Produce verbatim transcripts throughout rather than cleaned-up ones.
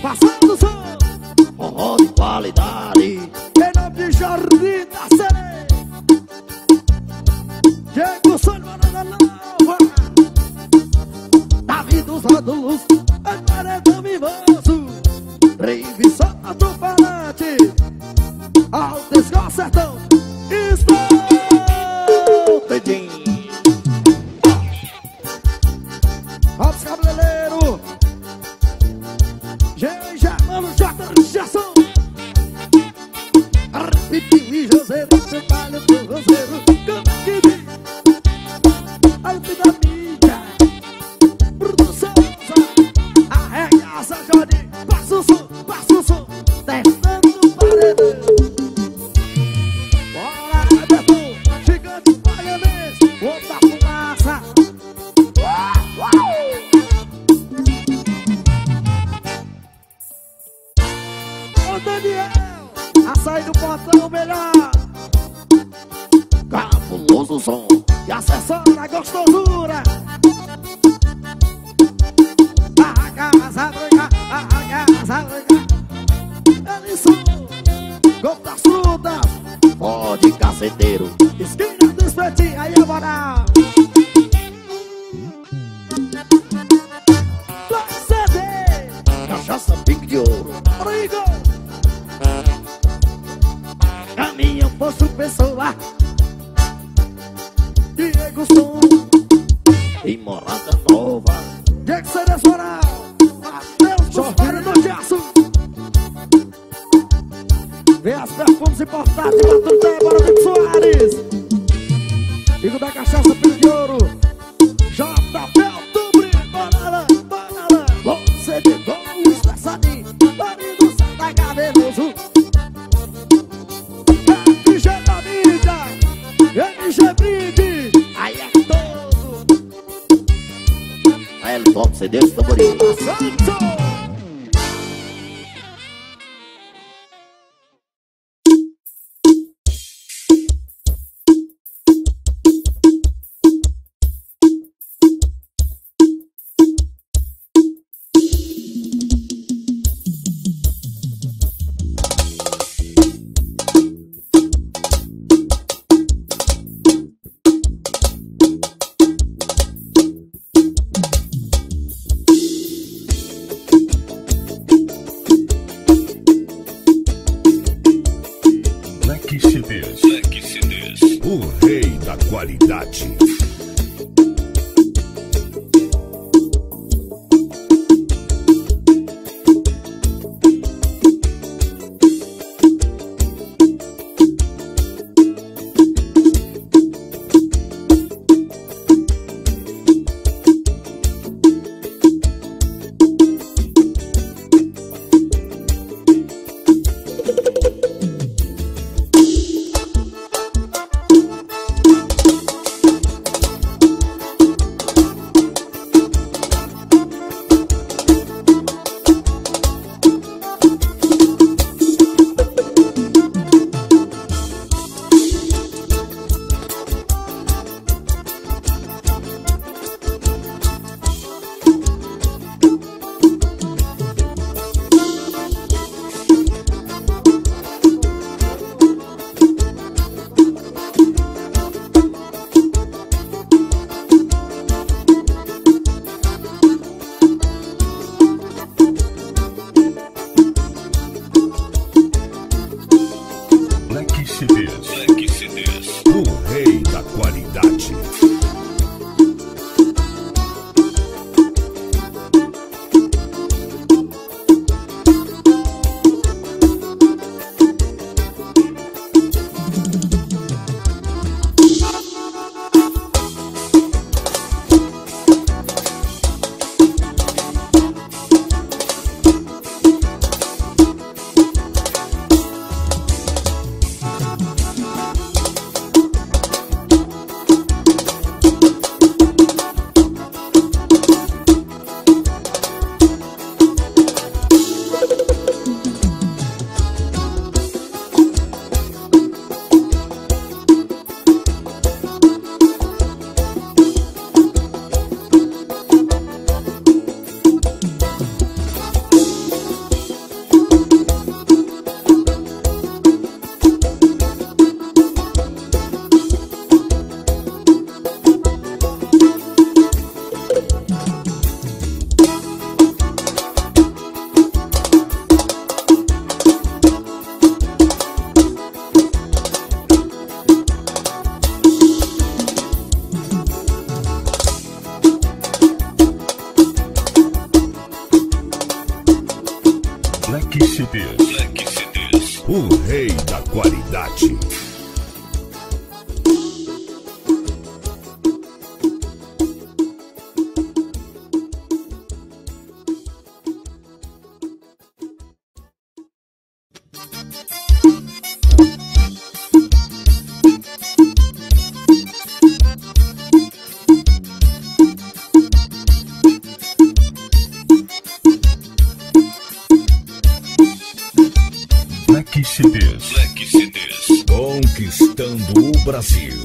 passando som, forró de qualidade. Em nome de Jardim da Sereia, Diego Solano da Nova, Davi dos Ródulos, Antaretão Mimoso, Rive Santo Falante, Altes Gol Sertão, Estou Pedim. Altos Cabeleireiro, Jean Germano, J. Gerson, Pipi Joseiro, Trabalho do Roseiro, Cama que vem, Alto da mídia, Bruno Souza, Arregaça Jordi, passa o som, passa o som, testando o paredão. Bora, Beto, gigante paganês, outra fumaça. Ô Daniel, açaí do portão melhor, cabuloso som e acessório a gostosura. A casa branca, a casa branca, Elisson, gol das frutas, pode caceteiro, esquina do espetinho, aí é moral. C D, cachaça pique de ouro, Rigo, caminhão posto pessoa, Diego Som e Morada Nova, Diego Ceres Moral, Matheus Jorge do Gerson. Vê as perfumes importadas de Batuté, bora Vitor Soares, Digo da cachaça pique de ouro, J. Beltubri, Banana, Banana, você de gol, Espressadinho, Marido Santa Cabeloso, M G da mídia, M G Brinde, aí é todo. Aí ele toca o C D do tamborim. Santo! Black C Ds, Black C Ds, o rei da qualidade. C Ds. Black C Ds. O rei da qualidade. Black C Ds. Black C Ds. Conquistando o Brasil.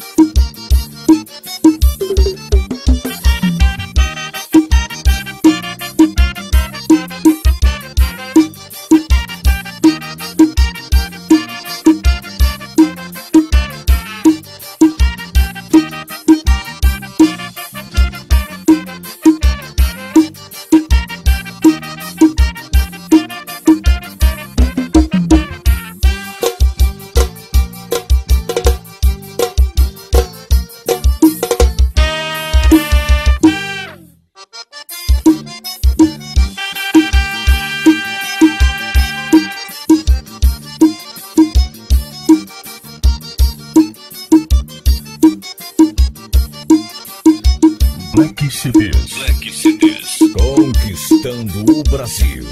Black C Ds. Black C Ds. Conquistando o Brasil.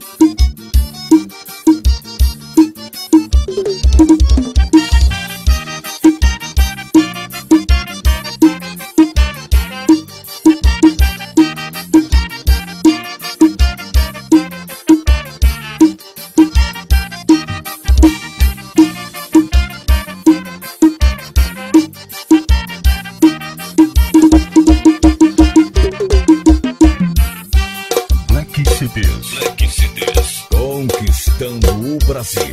Black C Ds. Black C Ds. Conquistando o Brasil.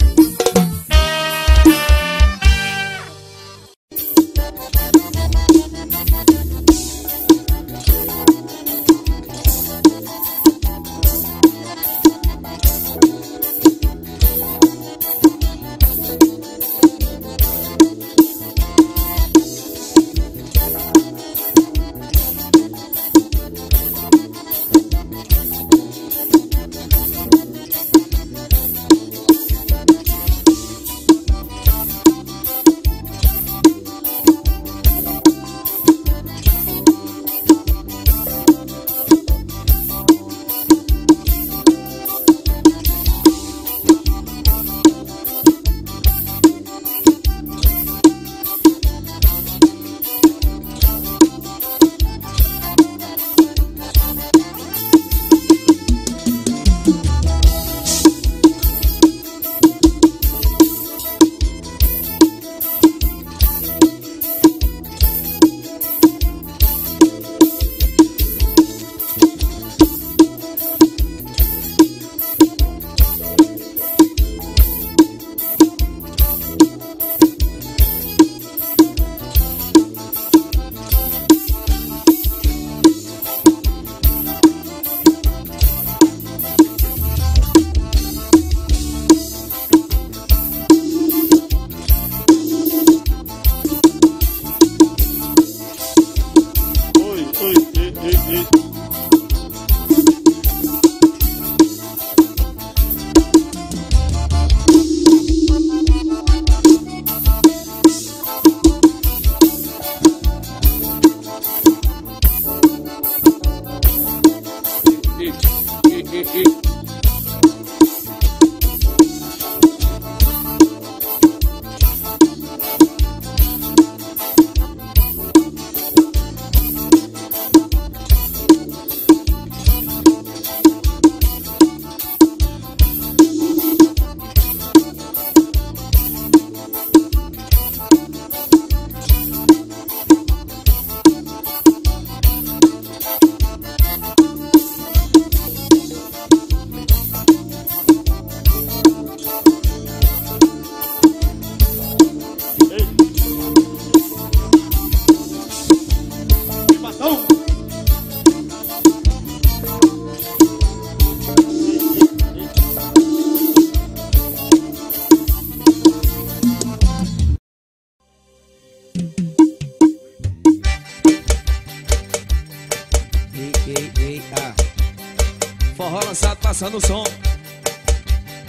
Ei, ei, ei, ah. Forró lançado, passando o som.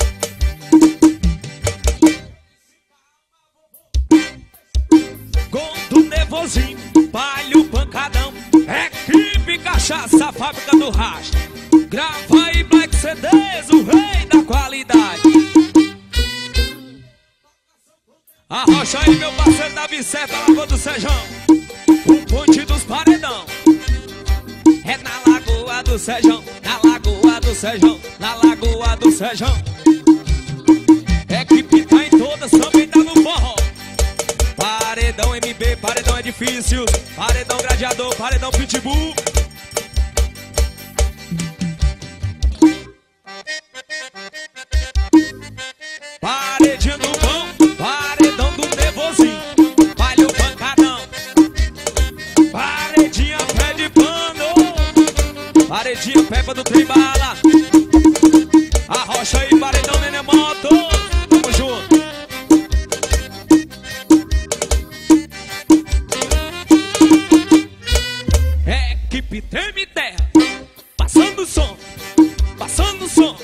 nervosinho, baile o pancadão. Equipe Cachaça, fábrica do rastro. Grava aí Black C Ds, o rei da qualidade. Arrocha aí meu parceiro Davi Certa, Lagoa do Sejão. O ponte dos paredão. É na Lagoa do Sejão, na Lagoa do Sejão, na Lagoa do Sejão. Equipe tá em todas, também tá no forró. Paredão M B, paredão Edifícios, paredão Gladiador, paredão Pitbull. Paredinha do bom, paredão do nervosinho, baile o pancadão. Paredinha pé de pano, paredinha pepa do trem bala. Arrocha aí, paredão Nenê Moto. Tamo junto. Equipe Treme Terra, passando o som, passando o som.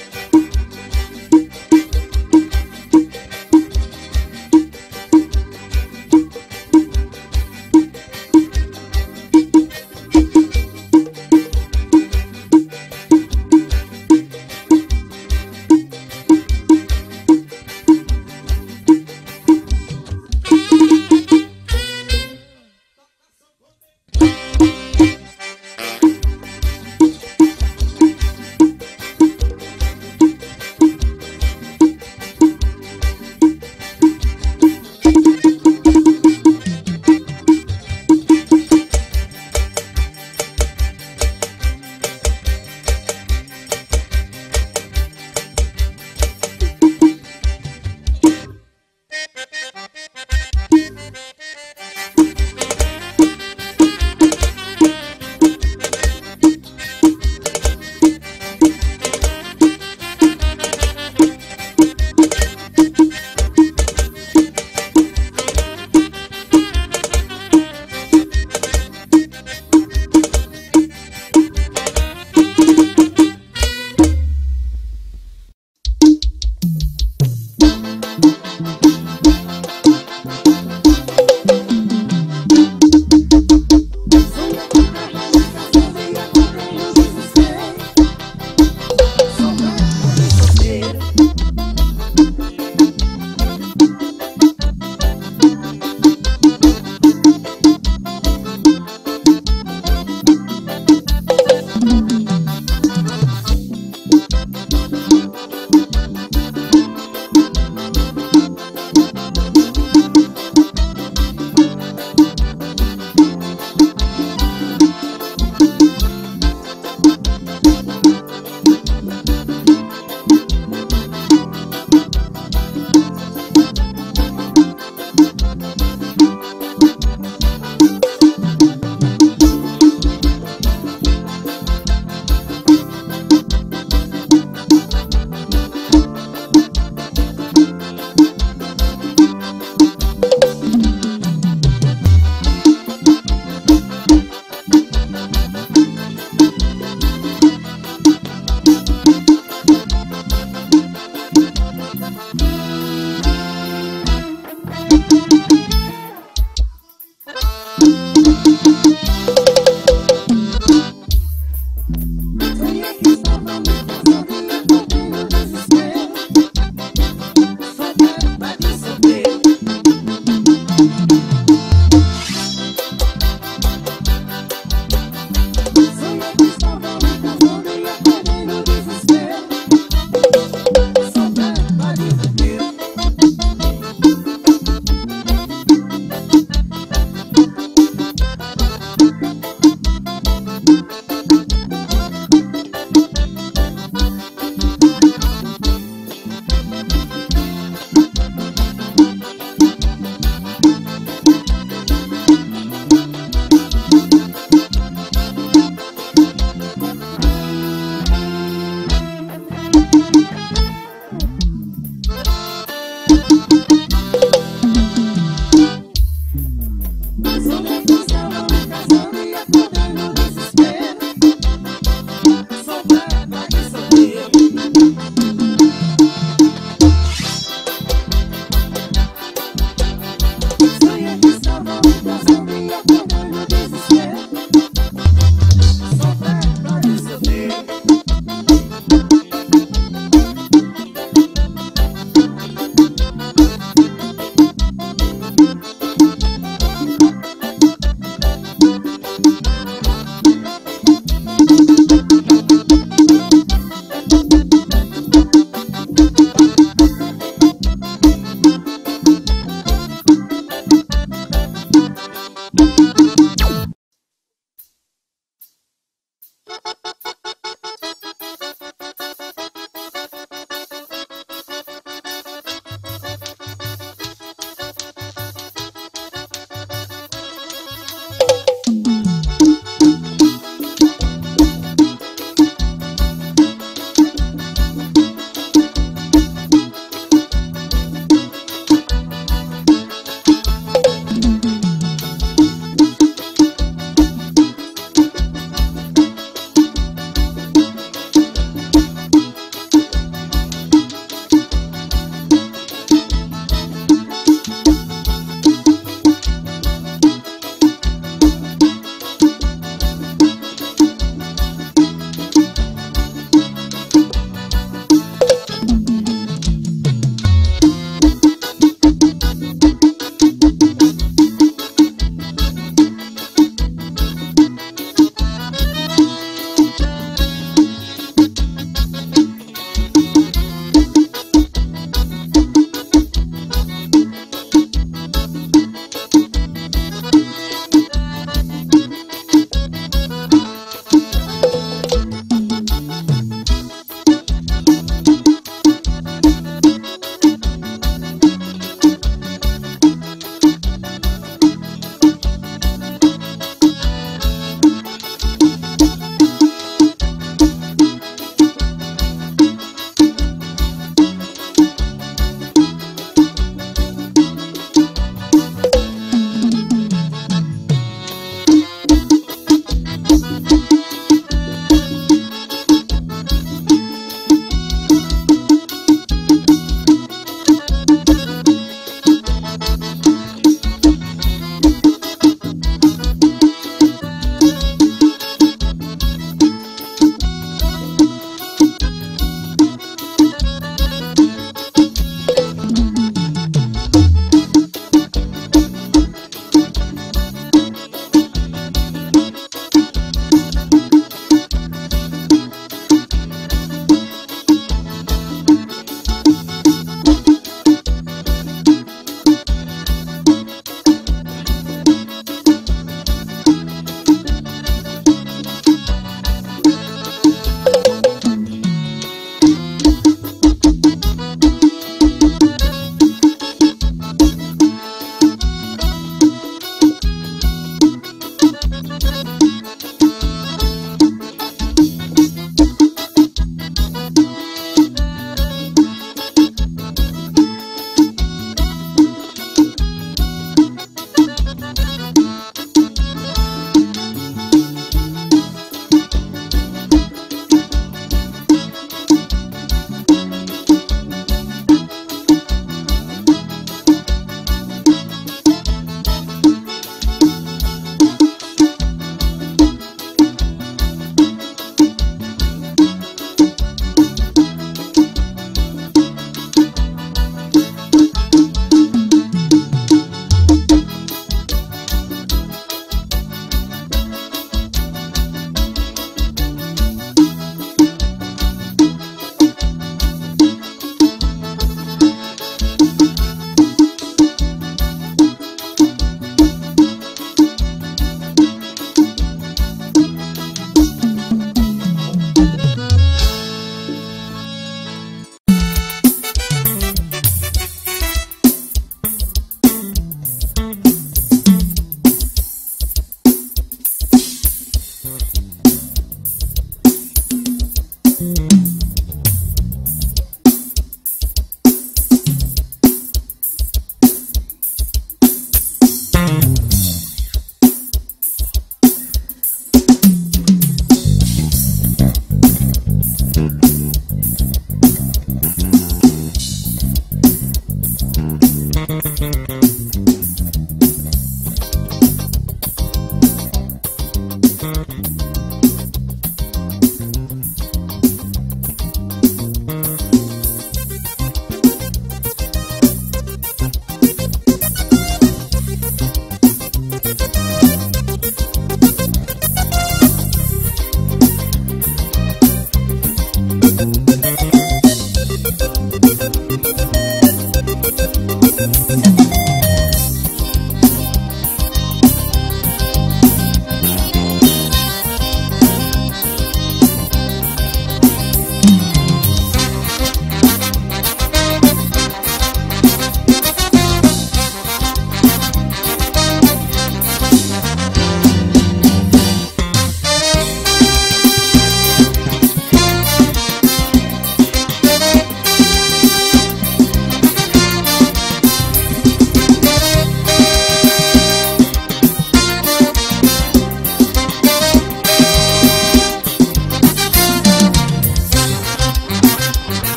Sonha que salva o coração e a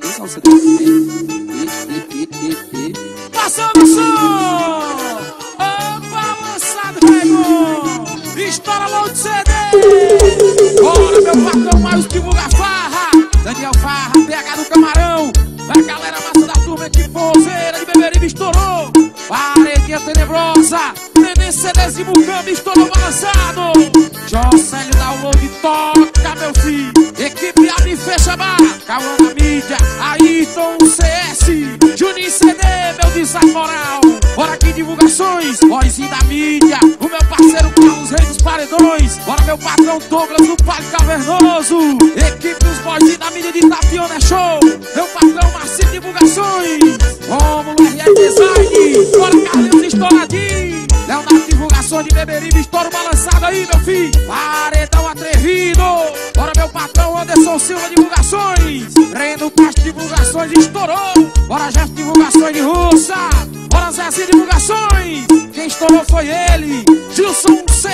Esse é o C D. Passando o som! Ô, balançado, rego! Estoura logo de C D! Bora, meu patrão, mais divulga farra! Daniel Farra, P H do Camarão! A galera massa da turma de Forrozeira, de Beberibe estourou! Paredinha tenebrosa! Nenê C D e Mucambi estourou balançado! Jocélio Download, toca, meu filho! Equipe abre e fecha bar! Calma na mídia, Ayrton C S! Juninho C D, meu design moral! Bora aqui divulgações, vozinho da mídia! O meu parceiro Carlos Reis dos Paredões! Bora meu patrão Douglas do Palio Cavernoso! Equipe dos vozinhos da mídia de Itapiona é show! Meu patrão Marcinho Divulgações! Rômulo R R Design! Bora Carlinhos Estouradinho! Leonardo Divulgações de Beberibe, estouro balançado aí, meu filho! Paredão atrevido! Bora meu patrão Anderson Silva Divulgações! Breno Castro Divulgações estourou! Bora Jeff Divulgações de Russa! Bora Zezinho Divulgações! Quem estourou foi ele! Gilson C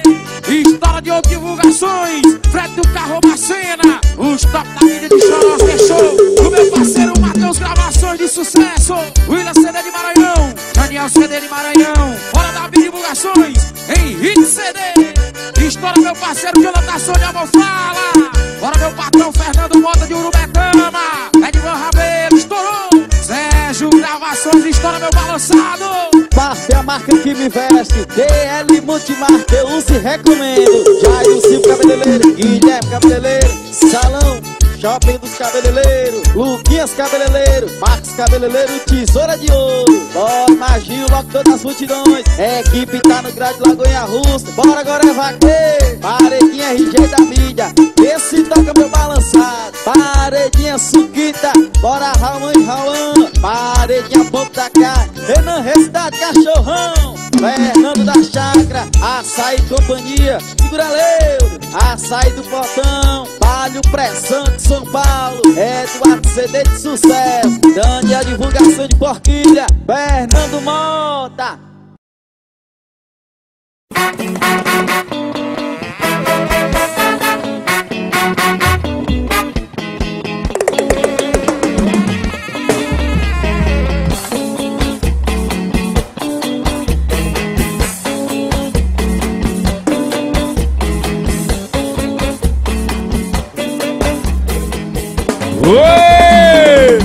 D! História de outras divulgações! Fred do Carro Bacena! Os top da mídia de Chorós fechou! O meu parceiro Matheus Gravações de Sucesso! William C D de Maranhão! Daniel C D de Maranhão! Bora da mídia divulgações! Henrique C D! História meu parceiro Jonathan Sônia Mofala! Bora meu patrão Fernando Mota de Urubetama! Edvan Rabelo estourou! Sérgio Gravações, estoura meu balançado! Marca é a marca que me veste, D L Multimarca, eu se recomendo. Jair Silva Cabeleireiro, Guilherme Cabeleireiro, Salão, Shopping dos Cabeleireiros, Luquinhas Cabeleireiro, Marcos Cabeleireiro, Tesoura de Ouro. Bora Magio, logo todas as multidões, a equipe tá no grade Lagoinha Russa. Bora agora é vaqueiro, Paredinha R G da mídia, esse toca meu balançado. Paredinha Suquita, bora Ramon e Rauan, Paredinha Ponto da Cá, Renan Restado Cachorrão, Fernando da Chácara, Açaí Companhia, Segura Leuro, Açaí do Portão, Palio Pressão de São Paulo, Eduardo C D de Sucesso, Daniel Divulgação de Porquilha, Fernando Mota. Oi!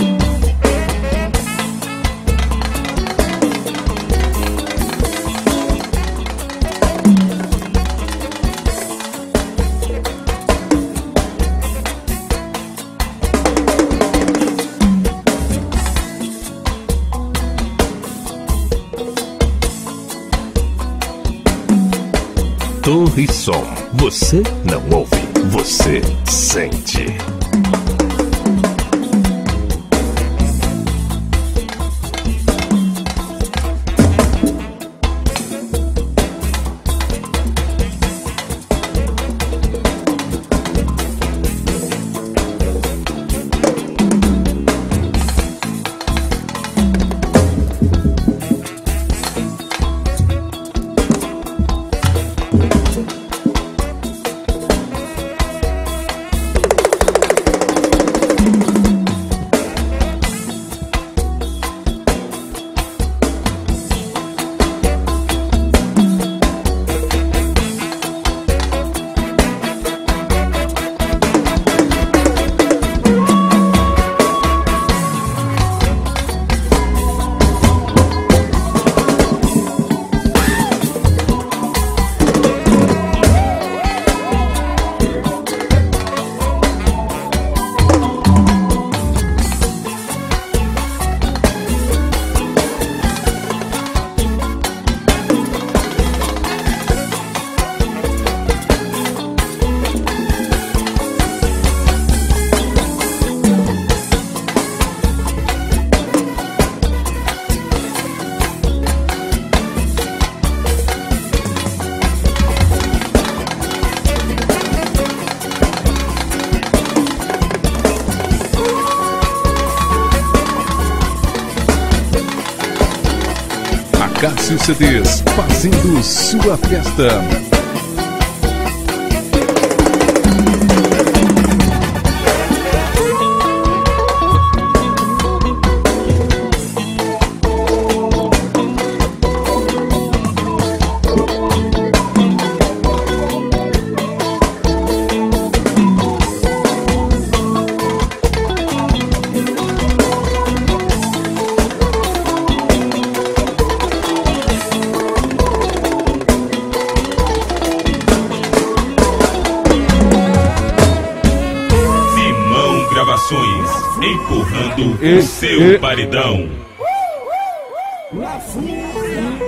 Torre Som. Você não ouve, você sente. Cássio C Ds, fazendo sua festa. empurrando E, o seu e. paredão. La Fúria.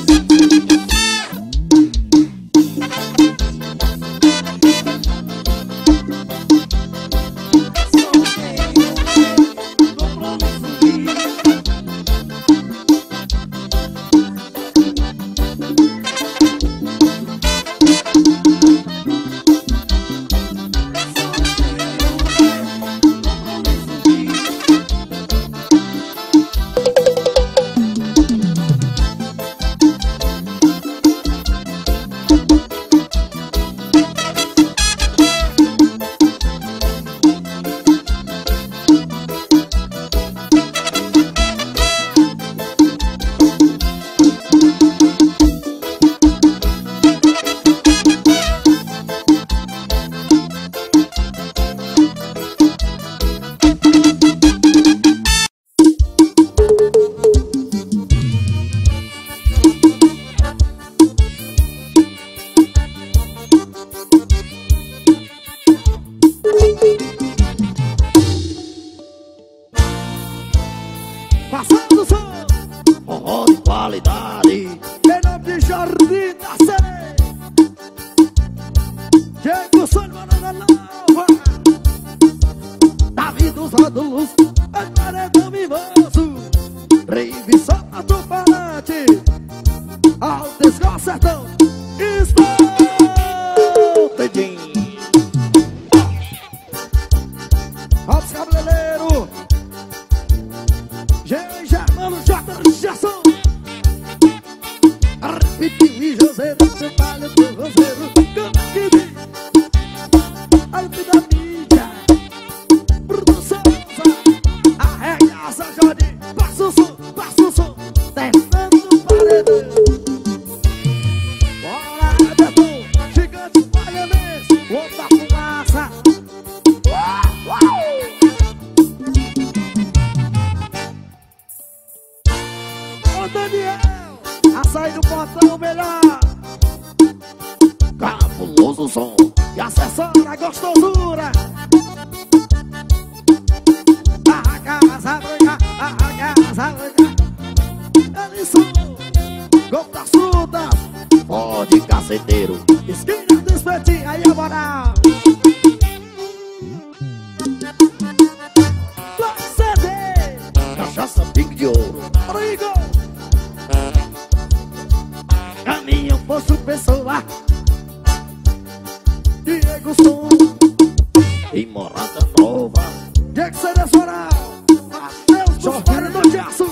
Passando o som, forró de qualidade, em nome de Jardim da Sereia. Diego Solano da Nova, Davi dos Ródulos, Paredão Mimoso, Rive Só do Falante, Altes Gol Sertão, Estou Tedinho, Altos Cabeleireiro, Jean Germano, J. Gerson, Arrepitiu e José do Trabalho do Roseiro, Canquide, Alpe da Mídia, Bruno Souza, Arregaça Jordi, passa o som, passa o som, testando o paredão. Bora, Betão, gigante paganês, outra fumaça. Uau, uau. Daniel, açaí do portão melhor, cabuloso som e acessório a gostosura. A casa branca, a casa branca, Elisson, gol das frutas, pode caceteiro, esquina do espetinho, aí a moral. C D, cachaça pique de ouro, Rodrigo. Caminhão Poço Pessoa, Diego Som e Morada Nova, Diego Cereçoral, Matheus dos Paredão de Aço.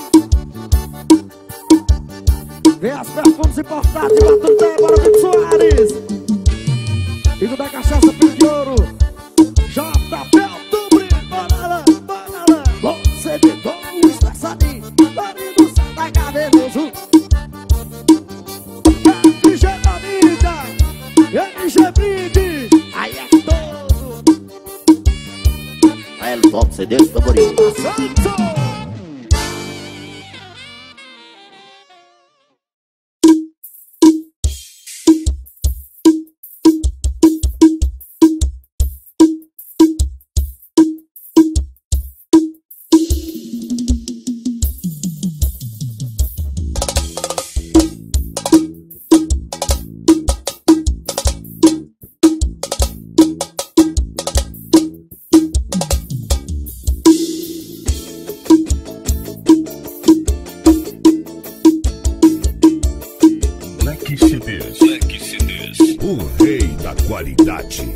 Vem as perfumes importadas de Batuté, bora Vitor Soares. Fico da cachaça Pinho de Ouro, J. Peltubre, banana, banana, você de gol, estressadinho, marido Santa Cabeloso. M G Brinde, aí é todo. Aí ele toca C D de tamborim. Santo! Black C Ds, Black C Ds, o rei da qualidade.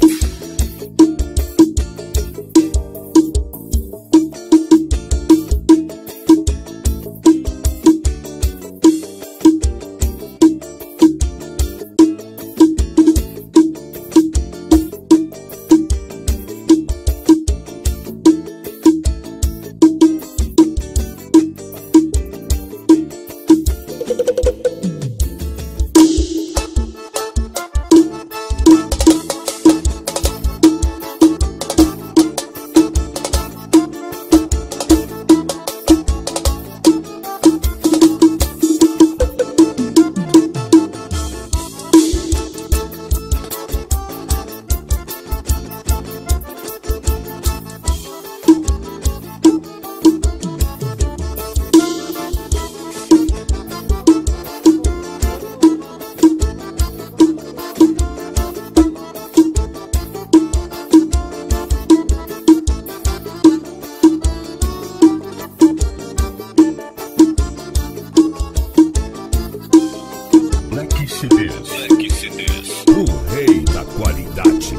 Black C Ds, Black C Ds, o rei da qualidade.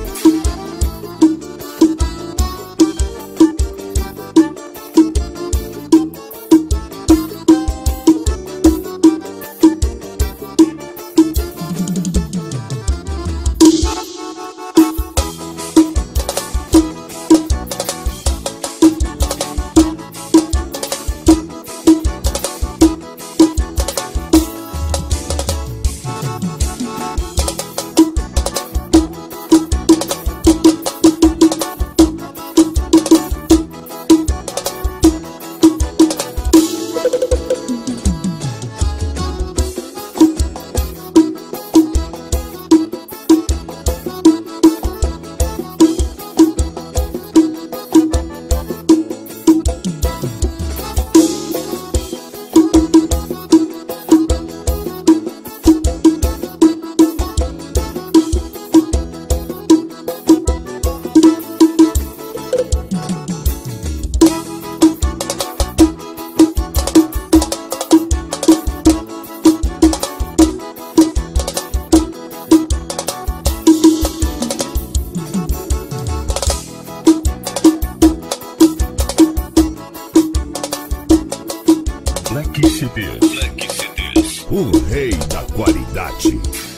Black C Ds, Black C Ds, o rei da qualidade.